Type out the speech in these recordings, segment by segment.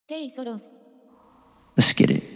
Let's get it.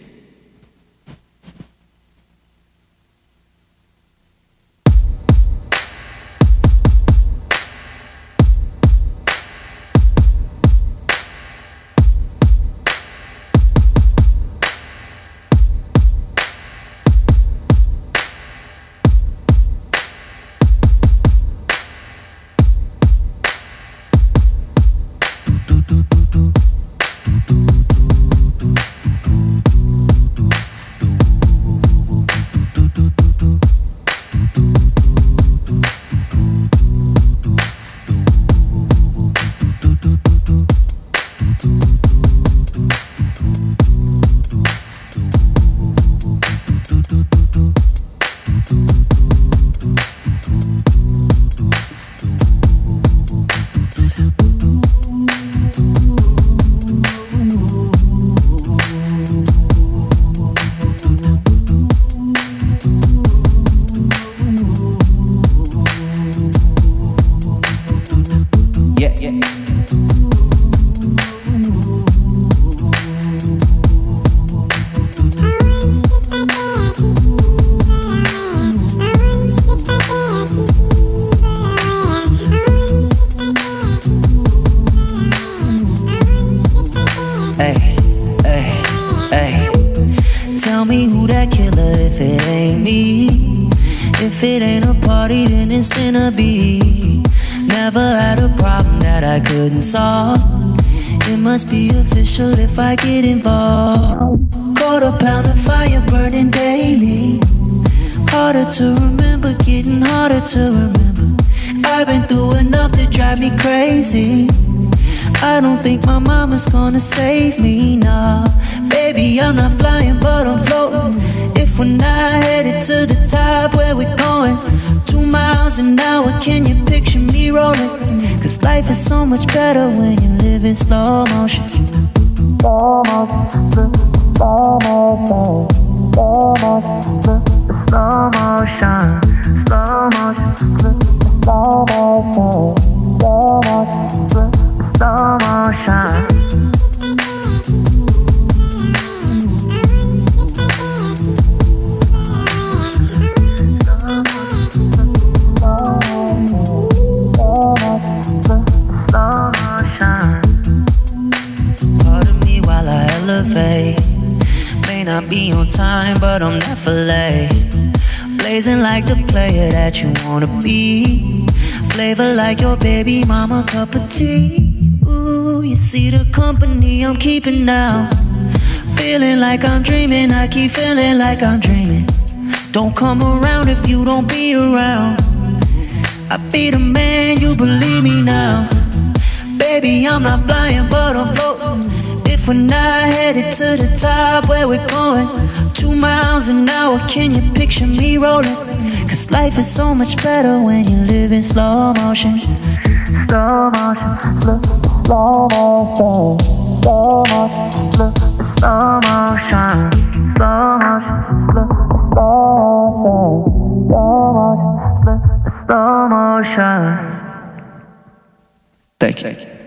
Tell me who that killer if it ain't me. If it ain't a party, then it's gonna be. Never had a problem that I couldn't solve. It must be official if I get involved. Quarter pound of fire burning daily. Harder to remember, getting harder to remember. I've been through enough to drive me crazy. I don't think my mama's gonna save me, nah. Baby, I'm not flying, but I'm floating. If we're not headed to the top, where we going? 2 miles an hour, can you picture me rolling? Cause life is so much better when you live in slow motion. Slow motion, slow motion, slow motion, slow motion, slow motion, slow motion, slow motion, slow motion. Pardon me while I elevate. May not be on time, but I'm never late. Blazing like the player that you wanna be. Flavor like your baby mama cup of tea. Ooh, you see the company I'm keeping now. Feeling like I'm dreaming, I keep feeling like I'm dreaming. Don't come around if you don't be around. I be the man, you believe me now. Baby, I'm not flying, but I'm floating. If we're not headed to the top, where we're going? 2 miles an hour, can you picture me rolling? Cause life is so much better when you live in slow motion. Slow motion, slow motion, slow motion, slow motion, slow motion, slow motion. Thank you.